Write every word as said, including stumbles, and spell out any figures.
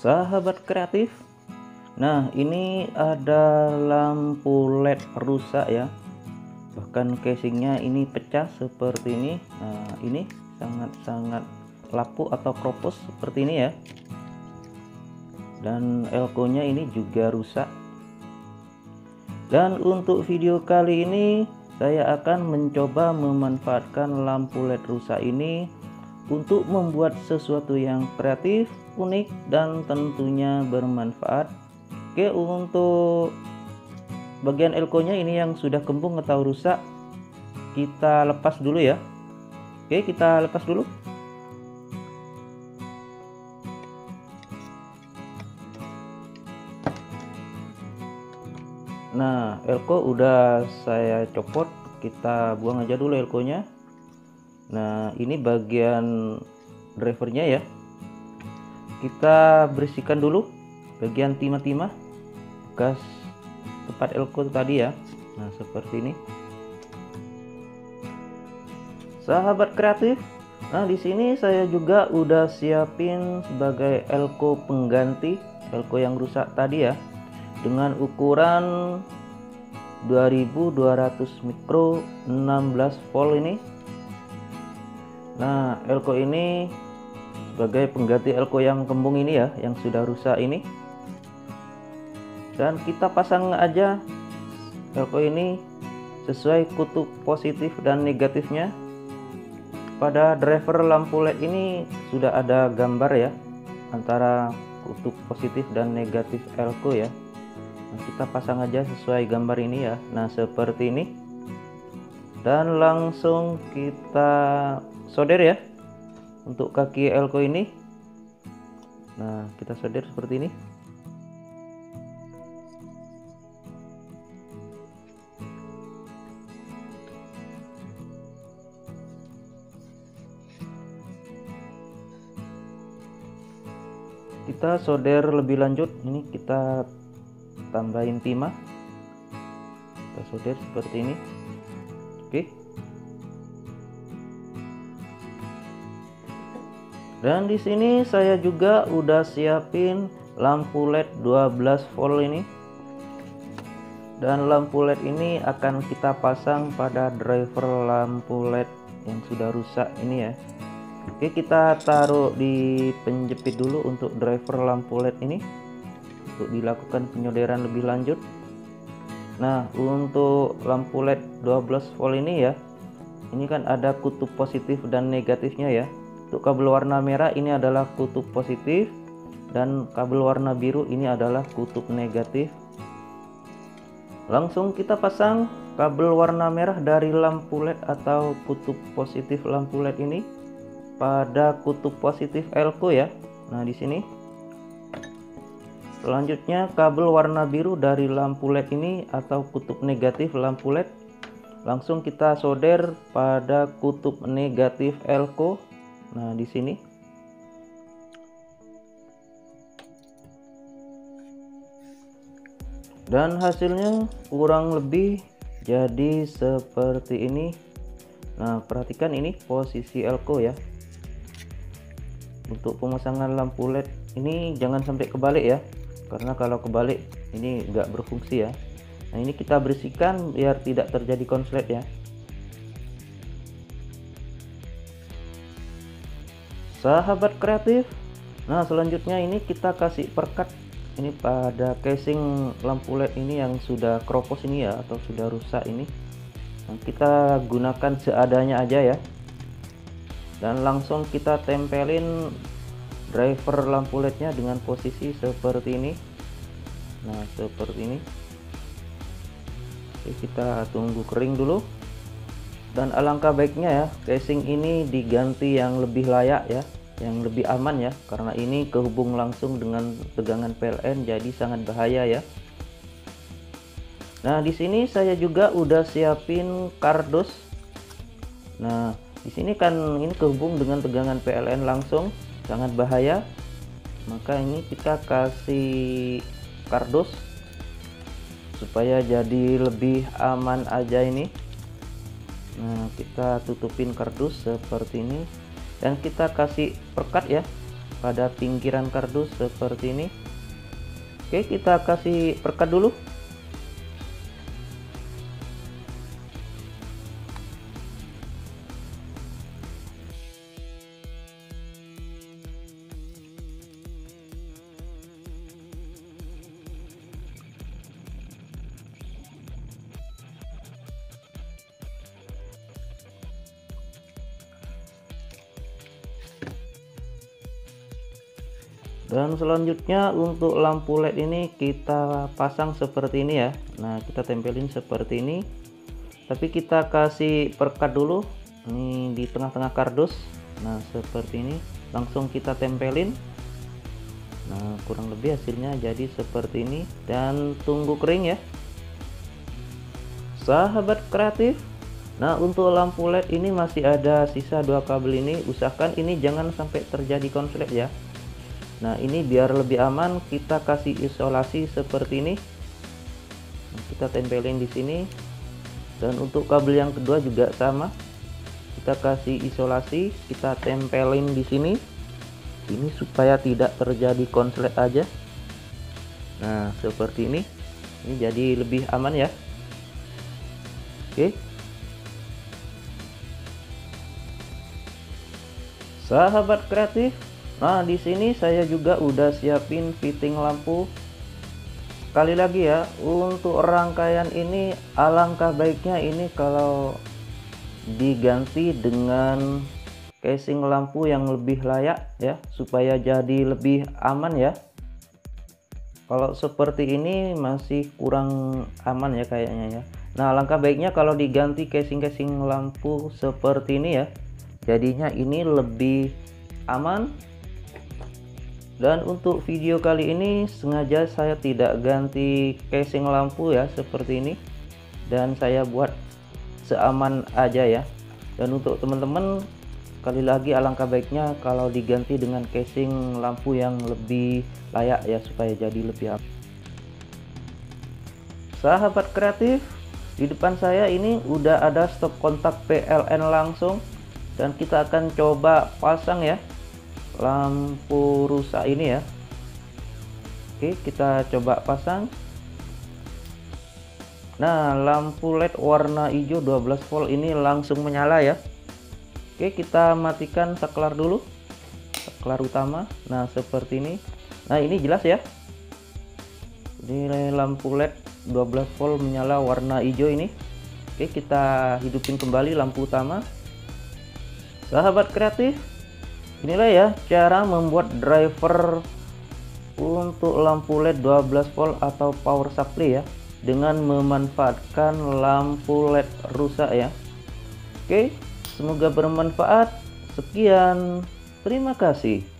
Sahabat kreatif, nah ini ada lampu L E D rusak ya, bahkan casingnya ini pecah seperti ini. Nah ini sangat-sangat lapuk atau kropos seperti ini ya, dan elko nya ini juga rusak. Dan untuk video kali ini saya akan mencoba memanfaatkan lampu L E D rusak ini untuk membuat sesuatu yang kreatif, unik, dan tentunya bermanfaat. Oke, untuk bagian elko nya ini yang sudah kembung atau rusak, kita lepas dulu ya. Oke, kita lepas dulu. Nah, elko udah saya copot, kita buang aja dulu elko nya. Nah, ini bagian drivernya ya, kita bersihkan dulu bagian timah-timah bekas tempat elko tadi ya. Nah seperti ini, sahabat kreatif. Nah di sini saya juga udah siapin sebagai elko pengganti elko yang rusak tadi ya, dengan ukuran dua ribu dua ratus mikro enam belas volt ini. Nah elko ini sebagai pengganti elko yang kembung ini ya, yang sudah rusak ini. Dan kita pasang aja elko ini sesuai kutub positif dan negatifnya. Pada driver lampu L E D ini sudah ada gambar ya, antara kutub positif dan negatif elko ya. Nah, kita pasang aja sesuai gambar ini ya. Nah seperti ini, dan langsung kita solder ya untuk kaki elko ini. Nah kita solder seperti ini. Kita solder lebih lanjut, ini kita tambahin timah, kita solder seperti ini. Oke, dan di sini saya juga udah siapin lampu L E D dua belas volt ini, dan lampu L E D ini akan kita pasang pada driver lampu L E D yang sudah rusak ini ya. Oke, kita taruh di penjepit dulu untuk driver lampu L E D ini untuk dilakukan penyolderan lebih lanjut. Nah untuk lampu L E D dua belas volt ini ya, ini kan ada kutub positif dan negatifnya ya. Untuk kabel warna merah ini adalah kutub positif, dan kabel warna biru ini adalah kutub negatif. Langsung kita pasang kabel warna merah dari lampu L E D atau kutub positif lampu L E D ini pada kutub positif elko ya. Nah di sini. Selanjutnya kabel warna biru dari lampu L E D ini atau kutub negatif lampu L E D langsung kita solder pada kutub negatif elko. Nah di sini. Dan hasilnya kurang lebih jadi seperti ini. Nah perhatikan ini posisi elko ya. Untuk pemasangan lampu L E D ini jangan sampai kebalik ya, karena kalau kebalik ini nggak berfungsi ya. Nah ini kita bersihkan biar tidak terjadi konslet ya. Sahabat kreatif, nah selanjutnya ini kita kasih perkat ini pada casing lampu L E D ini yang sudah kropos ini ya, atau sudah rusak ini. Nah, kita gunakan seadanya aja ya, dan langsung kita tempelin driver lampu L E D nya dengan posisi seperti ini. Nah seperti ini. Oke, kita tunggu kering dulu, dan alangkah baiknya ya casing ini diganti yang lebih layak ya, yang lebih aman ya, karena ini kehubung langsung dengan tegangan P L N, jadi sangat bahaya ya. Nah di sini saya juga udah siapin kardus. Nah di sini kan ini kehubung dengan tegangan P L N langsung, sangat bahaya. Maka ini kita kasih kardus supaya jadi lebih aman aja ini. Nah kita tutupin kardus seperti ini, dan kita kasih perkat ya pada pinggiran kardus seperti ini. Oke, kita kasih perekat dulu. Dan selanjutnya untuk lampu L E D ini kita pasang seperti ini ya. Nah, kita tempelin seperti ini. Tapi kita kasih perekat dulu. Ini di tengah-tengah kardus. Nah, seperti ini. Langsung kita tempelin. Nah, kurang lebih hasilnya jadi seperti ini. Dan tunggu kering ya, sahabat kreatif. Nah, untuk lampu L E D ini masih ada sisa dua kabel ini. Usahakan ini jangan sampai terjadi konslet ya. Nah, ini biar lebih aman kita kasih isolasi seperti ini. Nah, kita tempelin di sini. Dan untuk kabel yang kedua juga sama. Kita kasih isolasi, kita tempelin di sini. Ini supaya tidak terjadi konslet aja. Nah, seperti ini. Ini jadi lebih aman ya. Oke. Sahabat kreatif, nah di sini saya juga udah siapin fitting lampu. Sekali lagi ya, untuk rangkaian ini alangkah baiknya ini kalau diganti dengan casing lampu yang lebih layak ya, supaya jadi lebih aman ya. Kalau seperti ini masih kurang aman ya kayaknya ya. Nah, alangkah baiknya kalau diganti casing-casing lampu seperti ini ya, jadinya ini lebih aman. Dan untuk video kali ini sengaja saya tidak ganti casing lampu ya, seperti ini, dan saya buat seaman aja ya. Dan untuk teman-teman, sekali lagi alangkah baiknya kalau diganti dengan casing lampu yang lebih layak ya, supaya jadi lebih aman. Sahabat kreatif, di depan saya ini udah ada stop kontak P L N langsung, dan kita akan coba pasang ya lampu rusak ini ya. Oke, kita coba pasang. Nah, lampu L E D warna hijau dua belas volt ini langsung menyala ya. Oke, kita matikan saklar dulu, saklar utama. Nah, seperti ini. Nah, ini jelas ya, ini lampu L E D dua belas volt menyala warna hijau ini. Oke, kita hidupin kembali lampu utama. Sahabat kreatif, inilah ya cara membuat driver untuk lampu L E D dua belas volt atau power supply ya, dengan memanfaatkan lampu L E D rusak ya. Oke, semoga bermanfaat. Sekian, terima kasih.